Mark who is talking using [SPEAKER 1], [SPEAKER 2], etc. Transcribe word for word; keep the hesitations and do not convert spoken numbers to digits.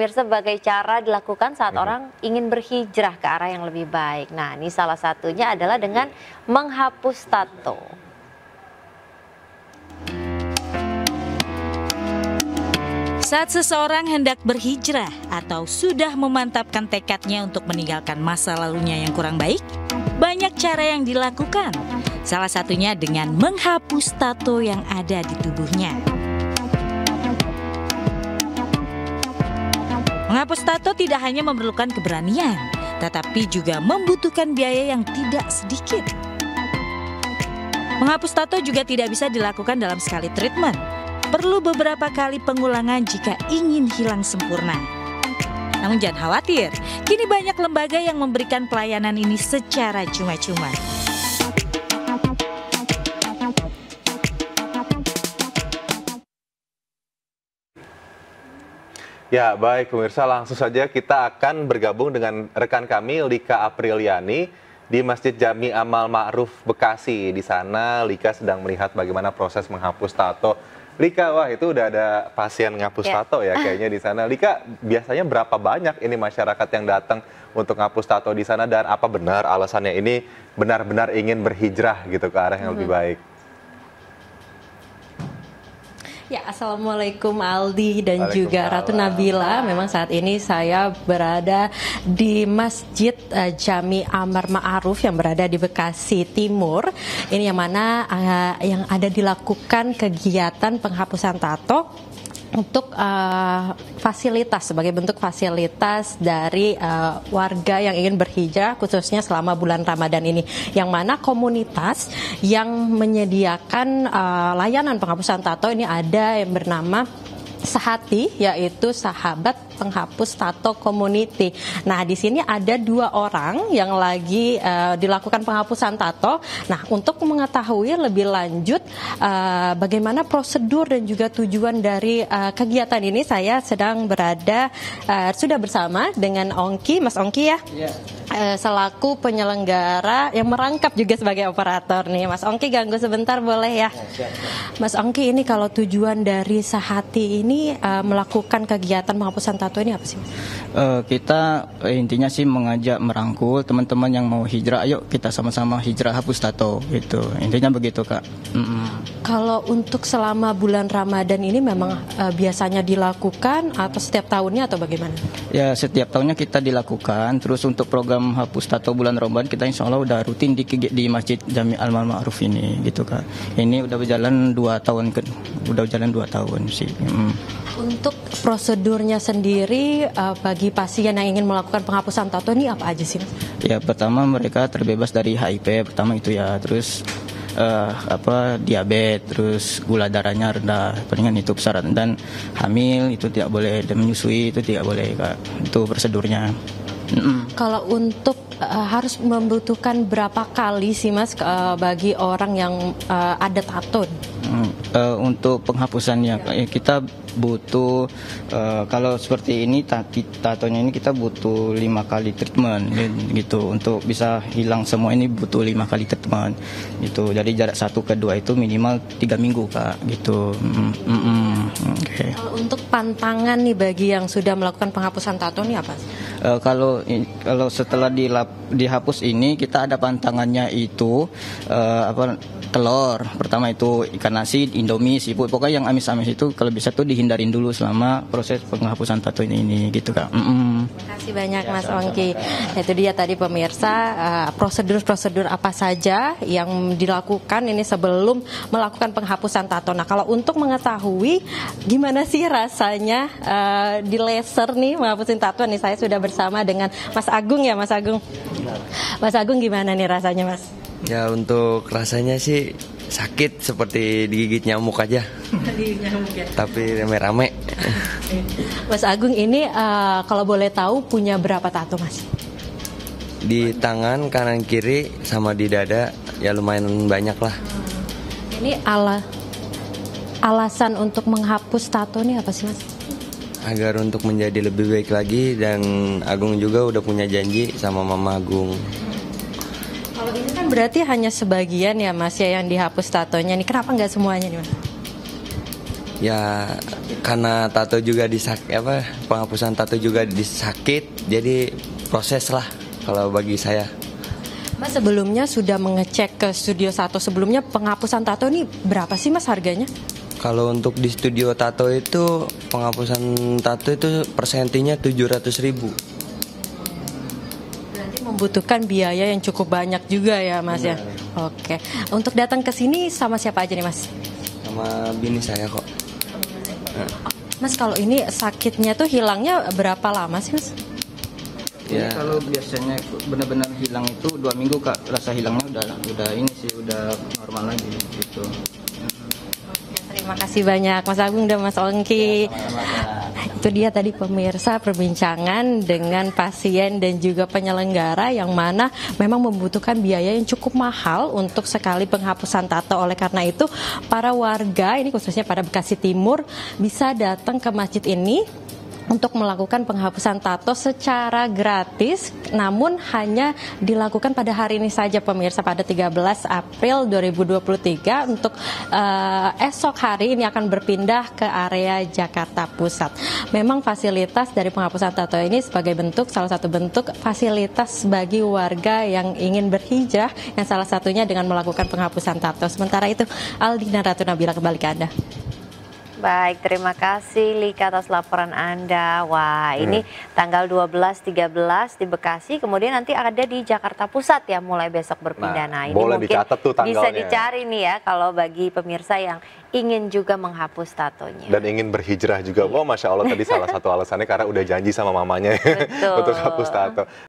[SPEAKER 1] pemirsa sebagai cara dilakukan saat orang ingin berhijrah ke arah yang lebih baik. Nah, ini salah satunya adalah dengan menghapus tato.
[SPEAKER 2] Saat seseorang hendak berhijrah atau sudah memantapkan tekadnya untuk meninggalkan masa lalunya yang kurang baik, banyak cara yang dilakukan. Salah satunya dengan menghapus tato yang ada di tubuhnya. Menghapus tato tidak hanya memerlukan keberanian, tetapi juga membutuhkan biaya yang tidak sedikit. Menghapus tato juga tidak bisa dilakukan dalam sekali treatment. Perlu beberapa kali pengulangan jika ingin hilang sempurna. Namun jangan khawatir, kini banyak lembaga yang memberikan pelayanan ini secara cuma-cuma.
[SPEAKER 3] Ya, baik pemirsa, langsung saja kita akan bergabung dengan rekan kami Lika Apriliani di Masjid Jami Amal Ma'ruf Bekasi. Di sana Lika sedang melihat bagaimana proses menghapus tato. Lika, wah itu udah ada pasien ngapus yeah. tato ya kayaknya di sana. Lika, biasanya berapa banyak ini masyarakat yang datang untuk ngapus tato di sana, dan apa benar alasannya ini benar-benar ingin berhijrah gitu ke arah yang hmm. lebih baik?
[SPEAKER 4] Ya, Assalamualaikum Aldi dan juga Ratu Nabila. Memang saat ini saya berada di Masjid uh, Jami Amal Ma'ruf yang berada di Bekasi Timur. Ini yang mana uh, yang ada dilakukan kegiatan penghapusan tato untuk uh, fasilitas, sebagai bentuk fasilitas dari uh, warga yang ingin berhijrah khususnya selama bulan Ramadan ini, yang mana komunitas yang menyediakan uh, layanan penghapusan tato ini ada yang bernama Sehati, yaitu Sahabat Penghapus Tato Community. Nah, di sini ada dua orang yang lagi uh, dilakukan penghapusan tato. Nah, untuk mengetahui lebih lanjut uh, bagaimana prosedur dan juga tujuan dari uh, kegiatan ini, saya sedang berada uh, sudah bersama dengan Ongki, Mas Ongki ya. Yeah. Uh, selaku penyelenggara yang merangkap juga sebagai operator nih. Mas Ongki, ganggu sebentar boleh ya? Mas Ongki, ini kalau tujuan dari Sehati ini uh, melakukan kegiatan penghapusan tato ini apa sih?
[SPEAKER 5] Uh, kita uh, intinya sih mengajak merangkul teman-teman yang mau hijrah, ayo kita sama-sama hijrah hapus tato gitu. Intinya begitu, Kak. Mm-hmm.
[SPEAKER 4] Kalau untuk selama bulan Ramadan ini memang uh, biasanya dilakukan atau setiap tahunnya atau bagaimana?
[SPEAKER 5] Ya, setiap tahunnya kita dilakukan. Terus untuk program hapus tato bulan Ramadan kita insya Allah udah rutin di, di Masjid Jami Amal Ma'ruf ini gitu, Kak. Ini udah berjalan dua tahun ke, udah berjalan dua tahun sih. Mm.
[SPEAKER 4] Untuk prosedurnya sendiri uh, bagi pasien yang ingin melakukan penghapusan tato ini apa aja sih?
[SPEAKER 5] Ya, pertama mereka terbebas dari H I V pertama itu ya, terus uh, apa diabetes, terus gula darahnya rendah, palingan itu persyaratan, dan hamil itu tidak boleh, dan menyusui itu tidak boleh, Kak. Itu prosedurnya. Mm-mm.
[SPEAKER 4] Kalau untuk uh, harus membutuhkan berapa kali sih Mas uh, bagi orang yang uh, ada tato?
[SPEAKER 5] Mm, uh, untuk penghapusannya ya. Kita butuh uh, kalau seperti ini tatonya ini kita butuh lima kali treatment gitu, untuk bisa hilang semua ini butuh lima kali treatment gitu. Jadi jarak satu ke dua itu minimal tiga minggu, Kak, gitu. Mm, mm, mm. Okay.
[SPEAKER 4] Kalau untuk pantangan nih bagi yang sudah melakukan penghapusan tato ini apa?
[SPEAKER 5] Uh, kalau kalau setelah dilap, dihapus ini kita ada pantangannya itu uh, apa telur. Pertama itu ikan asin, Indomie, seafood. Pokoknya yang amis-amis itu kalau bisa tuh dihindarin dulu selama proses penghapusan tato ini, ini gitu, Kak. Mm-mm.
[SPEAKER 4] Terima kasih banyak Mas Ongki. Itu dia tadi pemirsa uh, prosedur-prosedur apa saja yang dilakukan ini sebelum melakukan penghapusan tato. Nah, kalau untuk mengetahui gimana sih rasanya uh, di laser nih menghapusin tato nih, saya sudah bersama dengan Mas Agung ya, Mas Agung. Mas Agung, gimana nih rasanya, Mas?
[SPEAKER 6] Ya, untuk rasanya sih sakit seperti digigit nyamuk aja.
[SPEAKER 4] Nyamuk ya?
[SPEAKER 6] Tapi rame-rame.
[SPEAKER 4] Mas Agung ini uh, kalau boleh tahu punya berapa tato, Mas?
[SPEAKER 6] Di tangan kanan kiri sama di dada ya lumayan banyak lah.
[SPEAKER 4] Ini ala alasan untuk menghapus tato ini apa sih, Mas?
[SPEAKER 6] Agar untuk menjadi lebih baik lagi, dan Agung juga udah punya janji sama Mama Agung.
[SPEAKER 4] Kalau ini kan berarti hanya sebagian ya Mas ya yang dihapus tatonya nih, kenapa nggak semuanya nih Mas?
[SPEAKER 6] Ya karena tato juga disak apa penghapusan tato juga disakit, jadi proses lah kalau bagi saya.
[SPEAKER 4] Mas sebelumnya sudah mengecek ke Studio Tato sebelumnya, penghapusan tato ini berapa sih Mas harganya?
[SPEAKER 6] Kalau untuk di studio tato itu penghapusan tato itu persentinya tujuh ratus ribu.
[SPEAKER 4] Berarti membutuhkan biaya yang cukup banyak juga ya Mas ya. Oke. Untuk datang ke sini sama siapa aja nih Mas?
[SPEAKER 6] Sama bini saya kok.
[SPEAKER 4] Mas kalau ini sakitnya tuh hilangnya berapa lama sih Mas?
[SPEAKER 5] Ya. Kalau biasanya benar-benar hilang itu dua minggu Kak, rasa hilangnya udah udah ini sih udah normal lagi gitu.
[SPEAKER 4] Terima kasih banyak Mas Agung dan Mas Ongki.
[SPEAKER 5] Ya,
[SPEAKER 4] itu dia tadi pemirsa perbincangan dengan pasien dan juga penyelenggara yang mana memang membutuhkan biaya yang cukup mahal untuk sekali penghapusan tato. Oleh karena itu para warga ini khususnya pada Bekasi Timur bisa datang ke masjid ini untuk melakukan penghapusan tato secara gratis, namun hanya dilakukan pada hari ini saja pemirsa, pada tiga belas April dua ribu dua puluh tiga. Untuk uh, esok hari ini akan berpindah ke area Jakarta Pusat. Memang fasilitas dari penghapusan tato ini sebagai bentuk, salah satu bentuk fasilitas bagi warga yang ingin berhijrah, yang salah satunya dengan melakukan penghapusan tato. Sementara itu Aldi dan Ratu Nabila kembali ke Anda.
[SPEAKER 1] Baik, terima kasih Lika atas laporan Anda. Wah, ini hmm. tanggal dua belas tiga belas di Bekasi, kemudian nanti ada di Jakarta Pusat ya, mulai besok berpindah. Nah,
[SPEAKER 3] nah
[SPEAKER 1] ini
[SPEAKER 3] boleh
[SPEAKER 1] mungkin
[SPEAKER 3] dicatat tuh tanggalnya.
[SPEAKER 1] Bisa dicari nih ya kalau bagi pemirsa yang ingin juga menghapus tatonya.
[SPEAKER 3] Dan ingin berhijrah juga. Wah, Masya Allah tadi salah satu alasannya karena udah janji sama mamanya untuk hapus tato.